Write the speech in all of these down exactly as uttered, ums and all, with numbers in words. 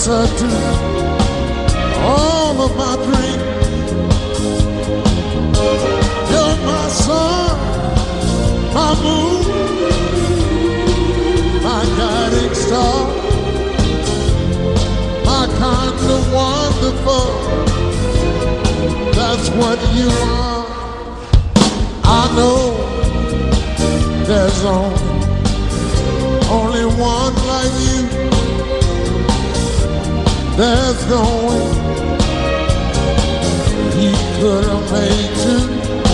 answer to all of my dreams. You're my sun, my moon, my guiding star, my kind of wonderful. That's what you are. I know there's only, only one like you. There's no way he could have made two.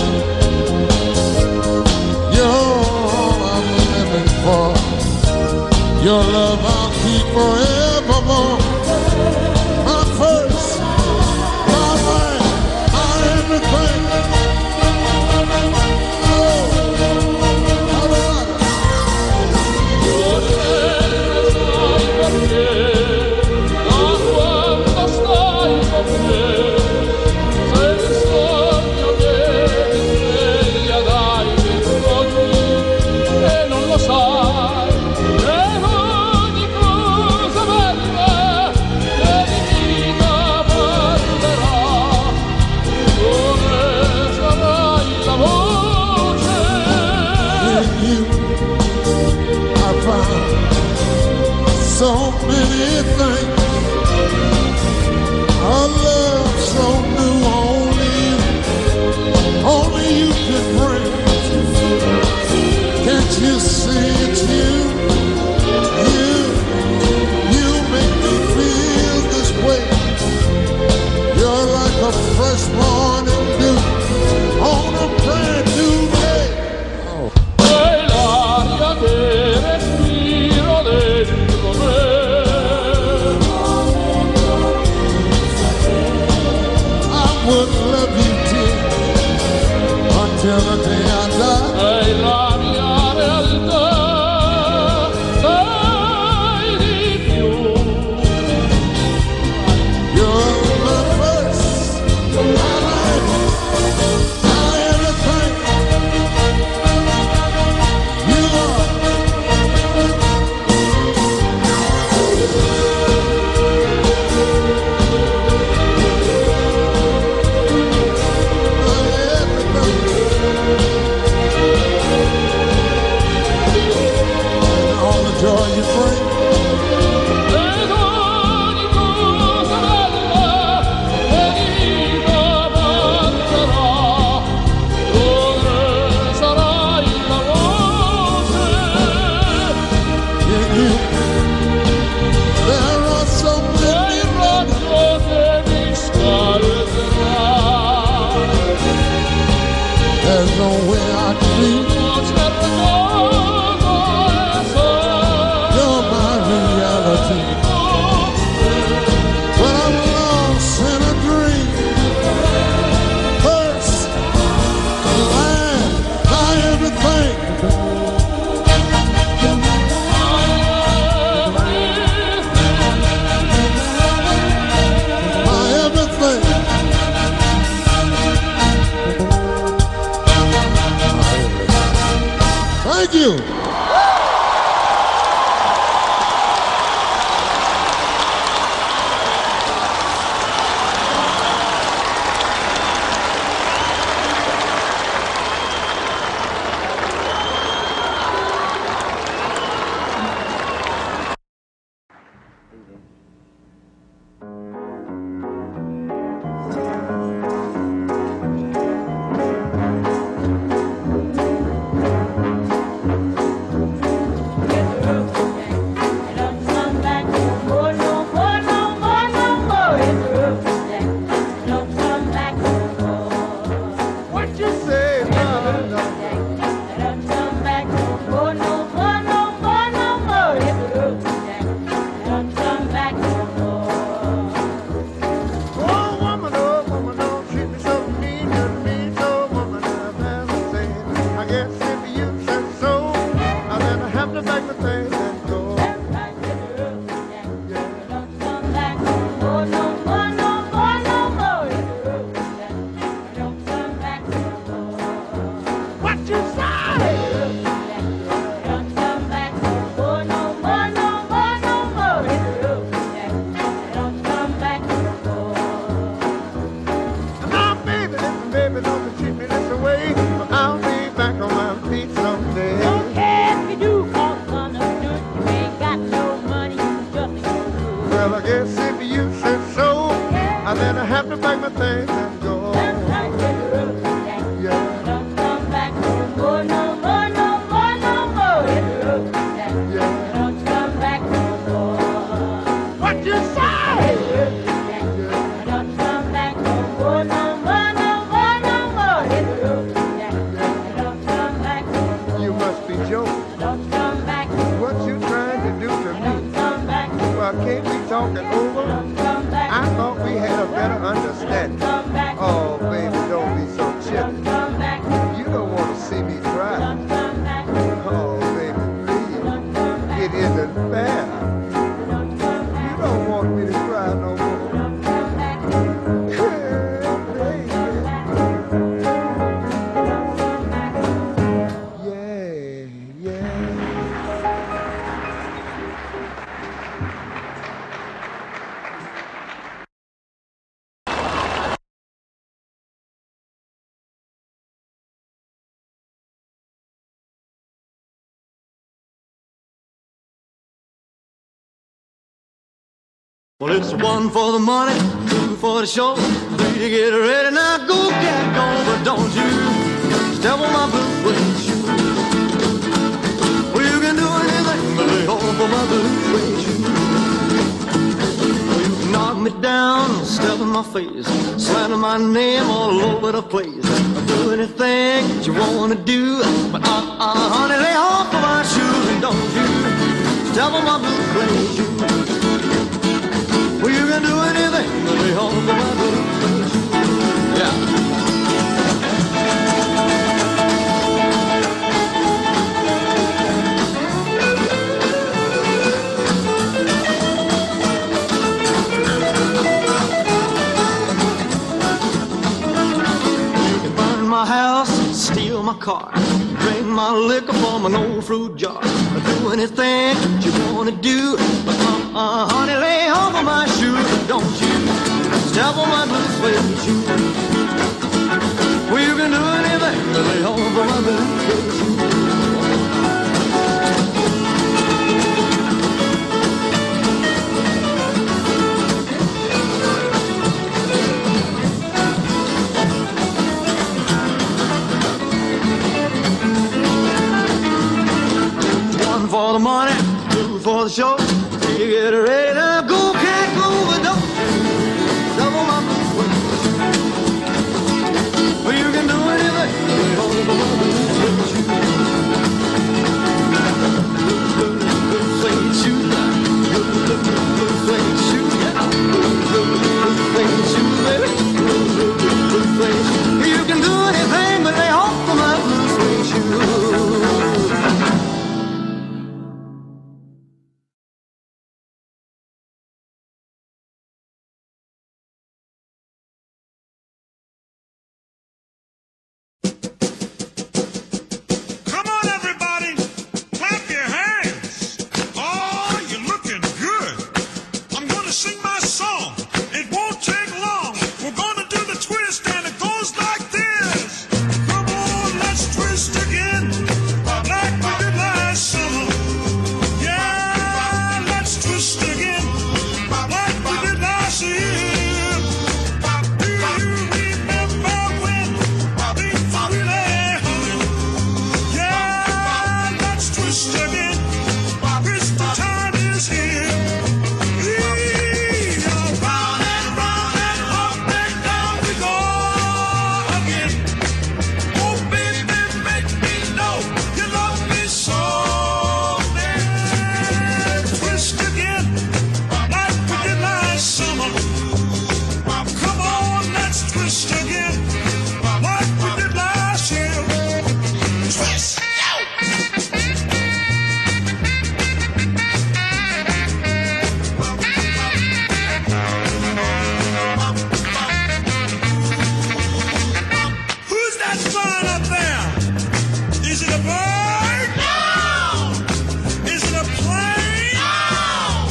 You're all I'm living for. Your love I'll keep forevermore. My first, my life, my everything. So many things, a love so new, only you, only you can bring. Can't you see it's you, you, you make me feel this way. You're like a fresh morning dew on a brand new day. Oh. Till the day I die. Sei la mia realtà, sei di più. You're my first, my life, my everything. You are. Joy you bring. Ed ogni cosa bella venita mancherà, dove sarai la voce. In you there are so many raggio che mi scalderà. There's no way I can leave. When I'm lost in a dream, first, last, my everything. My everything. Thank you. pack my things and go. That's right, hit the road, Jack. Yeah. Don't come back no more, no more, no more, no more. Hit the road, Jack. Yeah. Don't come back no more. What you say? Hit the road, Jack. Don't come back no more, no more, no more, no more. Hit the road, Jack. Don't come back no more. You must be joking. Don't come back. What you trying to do to me? Don't come back. Well, can't we talk it over? Don't come back. I thought we had a better understanding. Come back. Oh, baby, don't be so chilly. Come back. You don't want to see me cry. Don't come back. Oh, baby, please. Don't come back. It isn't fair. Don't come back. You don't want me to cry no more. Don't come back. Yeah, baby. Yeah, yeah. Well, it's one for the money, two for the show, three to get ready. Now go, cat, go, but don't you step on my blue suede shoe. Well, you can do anything but lay off of my blue suede shoe. Well, you can knock me down, step in my face, slander my name all over the place. Do anything that you wanna do, but uh-uh, honey, lay off of my shoes and don't you step on my blue suede shoe. Well, you can do anything but lay off of my blue suede shoe. Yeah. You can burn my house, steal my car, drink my liquor from an old fruit jar. Do anything that you wanna do, but uh-uh, honey, lay off of my shoes, don't you step on my blue suede shoe. Well, you can do anything but lay off of my blue suede shoe. For the money, two for the show. You get ready now, go, can't go, but don't double my blue suede shoe. Well, you can do anything, lay off of my blue suede shoe. Blue, blue, blue suede shoe, blue, blue, blue suede shoe, yeah. Blue, blue, blue suede shoe, baby. Blue, blue, blue suede shoe. You can do anything, but lay off of my blue suede shoe.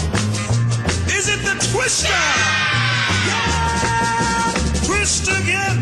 Twist again.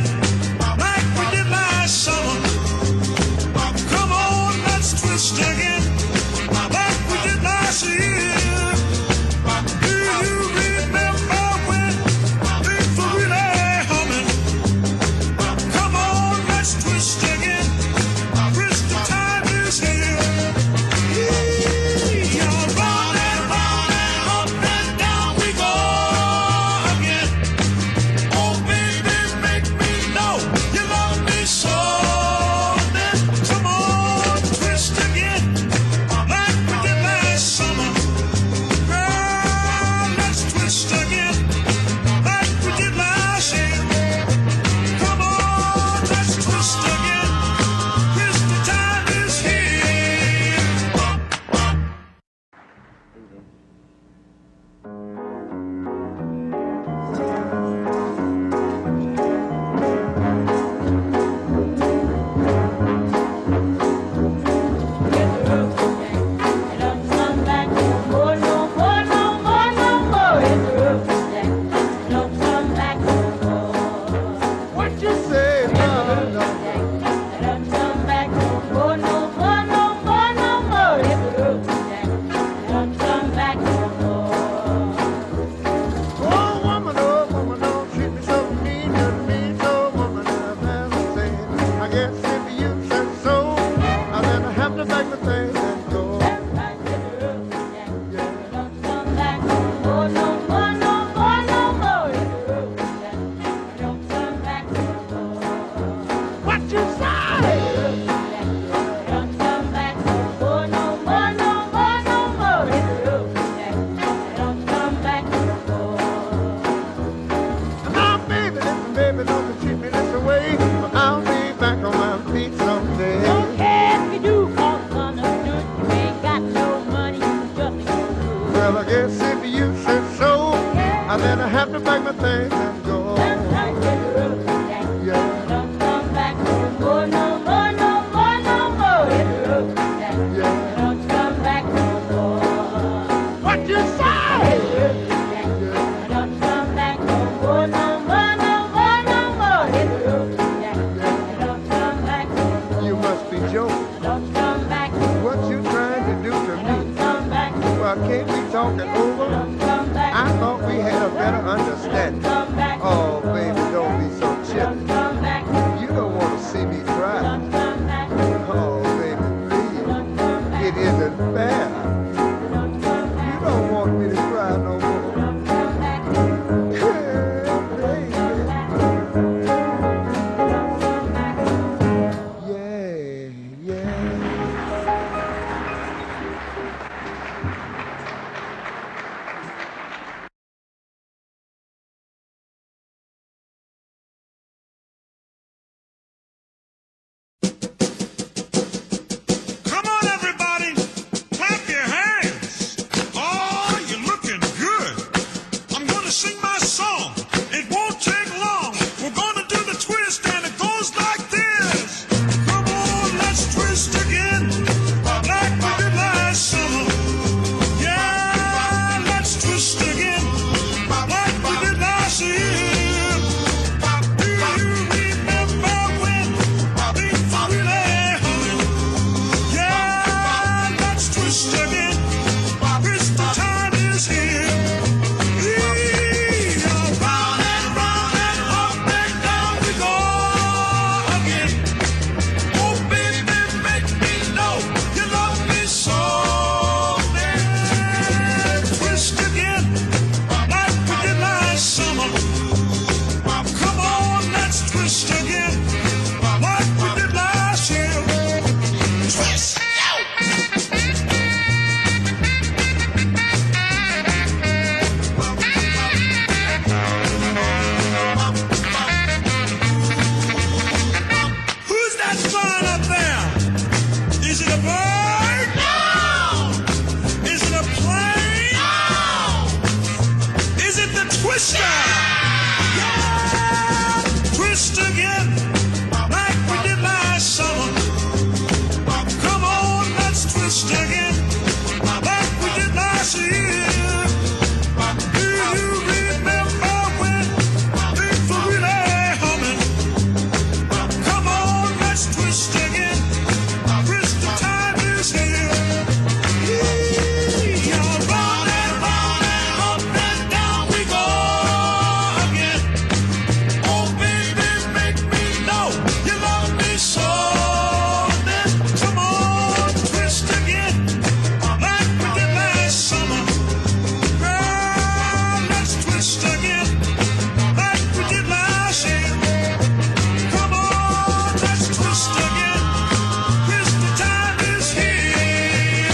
treat me this way, but I'll be back on my feet someday. Don't care if you do, cause understood you ain't got no money, you just ain't no good. Well, I guess if you said so, I then I have to pack my things and go. Sometimes it's rough, Jack. Yeah. Don't come back no more, no more, no more, no more. It's rough, Jack. Yeah. Don't come back no more. What you say? It's rough, Jack. Don't come back no more, no more, no more, no more. It's rough, Jack. Don't come back no more. You must be joking. Don't come back. What you trying to do to me? Don't come back. Well, can't we talk it over? Don't come back. I thought we had a better understanding. Come back. Oh, baby, don't be so Don't chippy. come back. You don't want to see me cry. Don't come back. Oh, baby, please. Don't come back. It isn't fair. Don't come You back. don't want me to cry no more. Don't come back. Yeah, yeah. Come on, everybody, clap your hands. Oh, you're looking good. I'm gonna sing my song. It won't take long. We're gonna do the twist, and it goes like this. Come on, let's twist again, like we did last summer. Yeah, let's twist again, like we did last year. Do you remember when things were really humming? Yeah, let's twist again. Christmas time is here. Yeah, round and round and up and down we go again. Oh, baby, make me know you love me so. Let's twist again, like we did last summer. Come on, let's twist again, like we did last year. Twist, who's that flying up there? Is it a bird? No. Is it a plane? No. Is it the twister? Yeah. Twist again, like we did last summer. Come on, let's twist again, like we did last year. Do you remember when things were really humming? Come on, let's twist again. Christmas time is here. Yeah, round and round and up and down we go again. Oh, baby, make me know you love me so. Then come on, twist again, like we did last summer. Girl, let's twist again, like we did last year. Come on, let's twist again. Christmas time is here.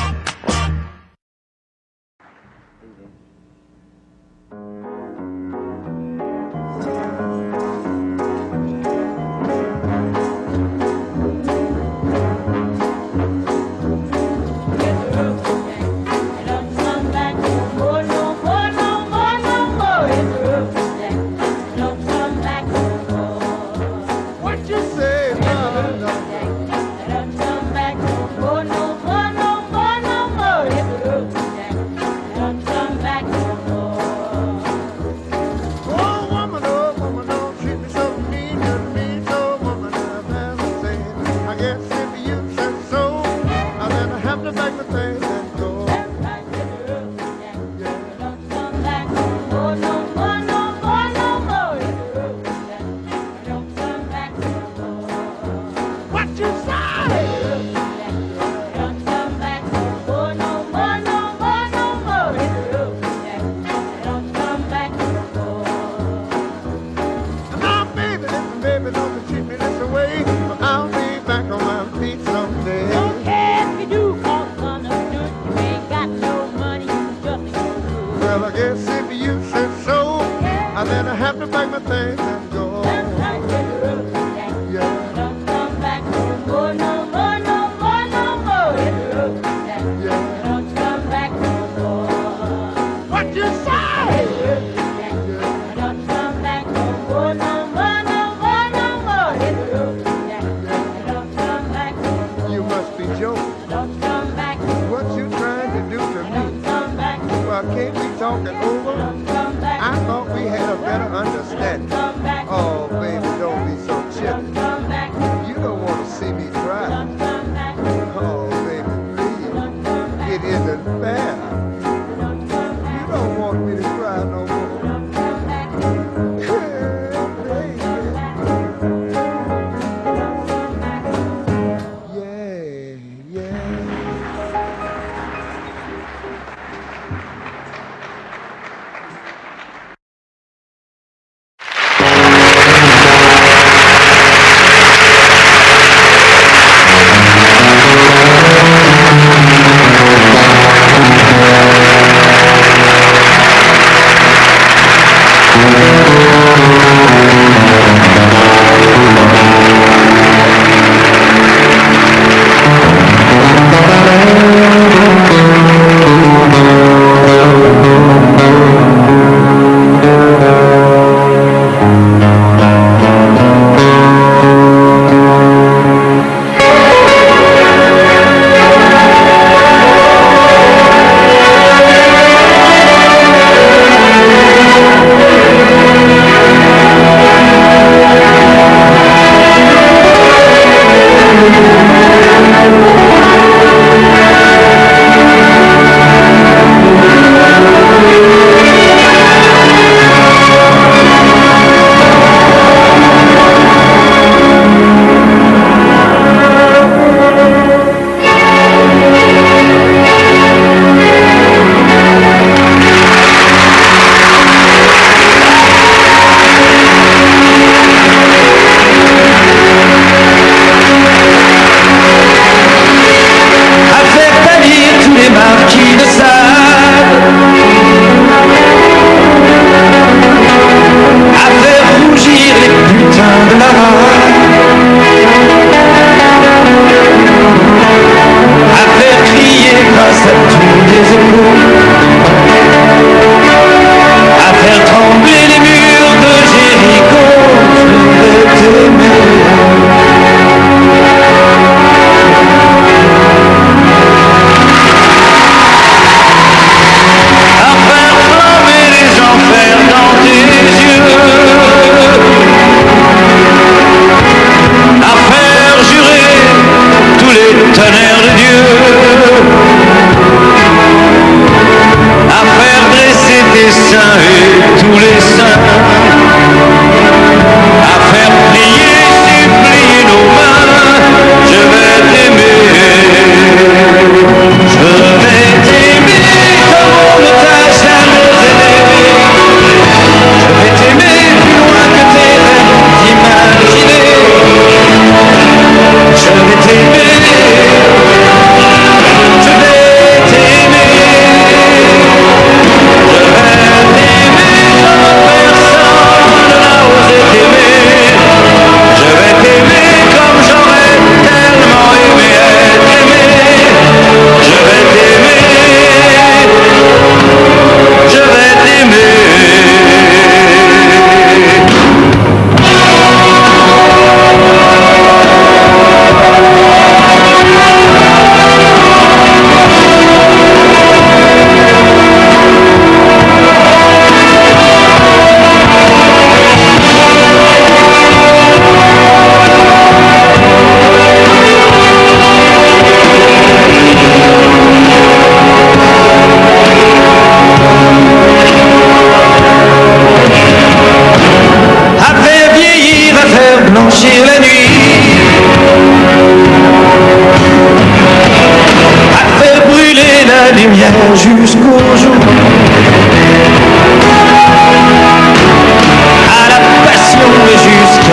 Don't come back no more, no more, no more, no more. It's rough, Jack. Don't come back no more. What you say, darling? Don't come back no more, no more, no more, no more. It's rough, Jack. Don't come back no more. Oh, woman, oh, woman, don't treat me so mean to me. So, woman, I've never said. I guess if you said so, I then I have to pack my things and go. Don't come back no more, no more, no more, no more. It's rough, Jack. Don't come back no more. What you say? Don't come back no more, no more, no more, no more. It's rough, Jack. Don't come back no more. Now, baby, listen, baby, don't you treat me this way, but I'll be back on my feet someday. Don't care if you do, cause understood you ain't got no money, you just ain't no good. Well, I guess if you said so, I then I have to pack my things and go. Sometimes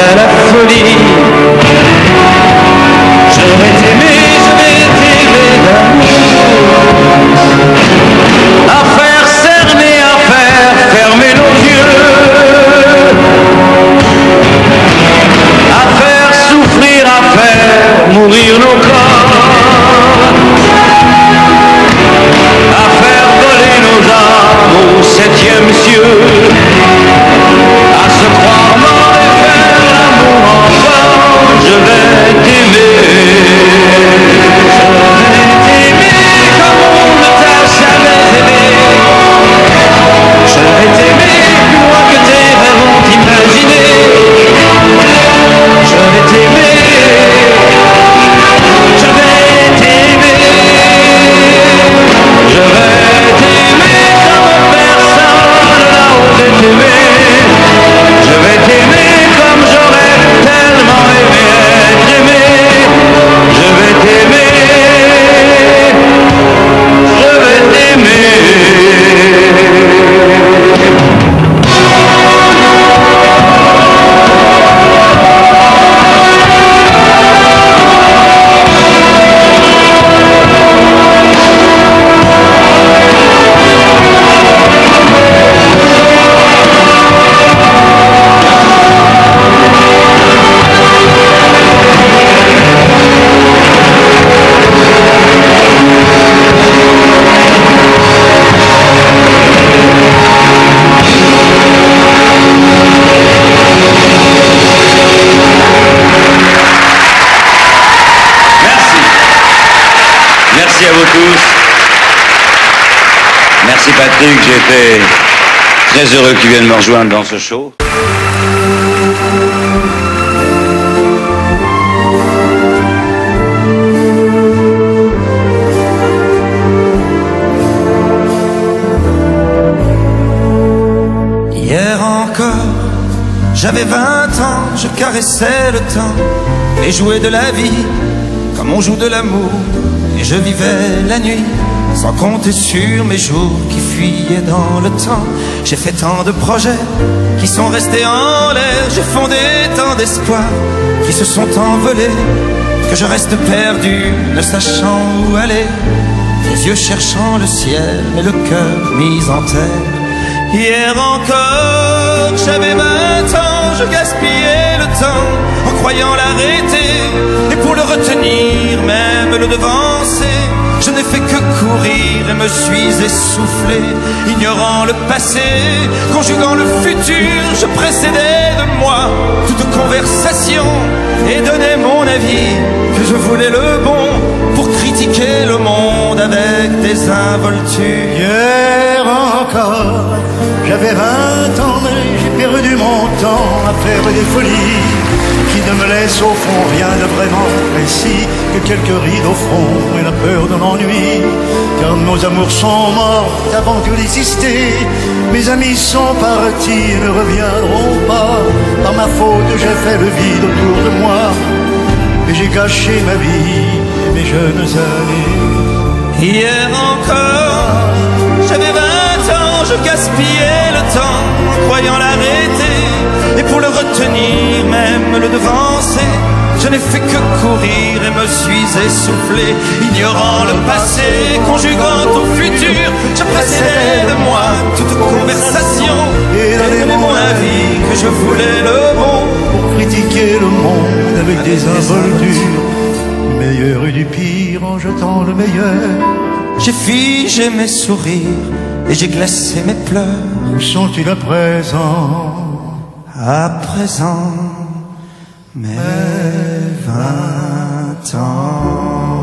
serait la folie. Je vais t'aimer, je vais t'aimer d'amour, à faire cerner, à faire fermer nos yeux, à faire souffrir, à faire mourir nos corps, à faire voler nos âmes au septième cieux, à se croire mort et faire l'amour encore. Je vais t'aimer, je vais t'aimer comme on ne t'a jamais aimé. Je vais t'aimer plus loin que tes rêves ont imaginé. Je vais t'aimer, je vais t'aimer, je vais t'aimer comme personne n'a osé t'aimer. Je vais t'aimer comme j'aurais tellement aimé être aimé. Je vais t'aimer, je vais t'aimer. Merci à vous tous. Merci Patrick, j'étais très heureux que tu viennes me rejoindre dans ce show. Hier encore, j'avais vingt ans, je caressais le temps et jouais de la vie comme on joue de l'amour. Et je vivais la nuit sans compter sur mes jours qui fuyaient dans le temps. J'ai fait tant de projets qui sont restés en l'air. J'ai fondé tant d'espoirs qui se sont envolés, que je reste perdu, ne sachant où aller, les yeux cherchant le ciel, mais le cœur mis en terre. Hier encore, j'avais vingt ans, je gaspillais le temps en croyant l'arrêter, et pour le retenir, même le devancer, je n'ai fait que courir et me suis essoufflé, ignorant le passé, conjuguant le futur. Je précédais de moi toute conversation et donnais mon avis, que je voulais le bon pour critiquer le monde avec des involtures. Hier encore, j'avais vingt ans, mais j'ai perdu mon temps à faire des folies qui ne me laissent au fond rien de vraiment précis que quelques rides au front et la peur de l'ennui. Car nos amours sont morts avant que d'exister. Mes amis sont partis et ne reviendront pas. Par ma faute, j'ai fait le vide autour de moi et j'ai gâché ma vie, mes jeunes années. Hier encore, j'avais vingt ans, je gaspillais le temps en croyant l'arrêter, et pour le retenir, même le devancer, je n'ai fait que courir et me suis essoufflé, ignorant le passé, conjuguant au futur. Je précédais de moi toute conversation et donnais mon avis, que je voulais le bon pour critiquer le monde avec des involtures, du meilleur et du pire en jetant le meilleur. J'ai figé mes sourires et j'ai glacé mes pleurs. Où sont-ils à présent? À présent, mes vingt ans.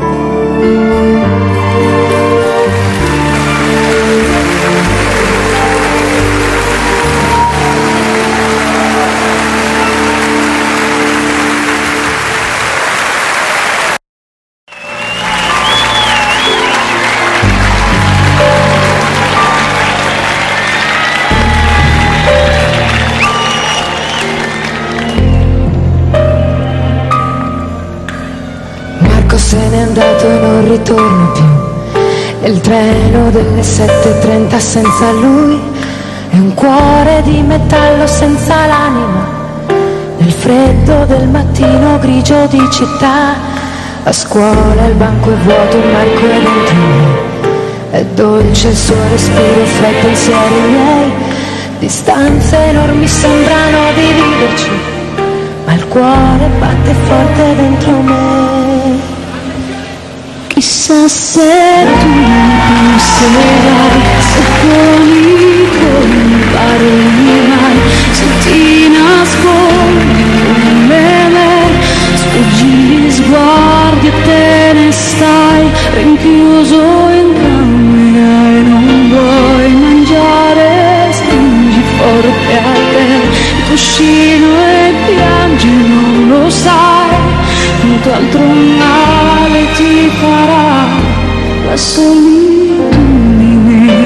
Se n'è andato e non ritorna più, e il treno delle sette e trenta senza lui è un cuore di metallo senza l'anima, nel freddo del mattino grigio di città, a scuola il banco è vuoto, Marco è dentro me. È dolce il suo respiro fra i pensieri miei, distanze enormi sembrano dividerci, ma il cuore batte forte dentro me. Chissà se tu penserai, se con come parli mai, se ti nascondi come me, sfuggi gli sguardi e te ne stai rinchiuso in camera e non vuoi mangiare, stringi forte a te il cuscino e piangi, non lo sai, molto altro male ti farà la solitudine.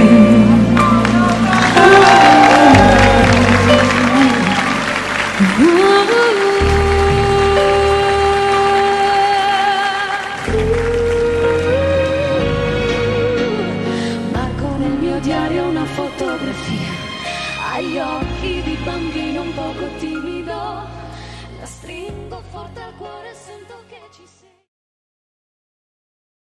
Marco nel mio diario una fotografia, agli occhi di bambino un poco timido, la stringo forte al cuore.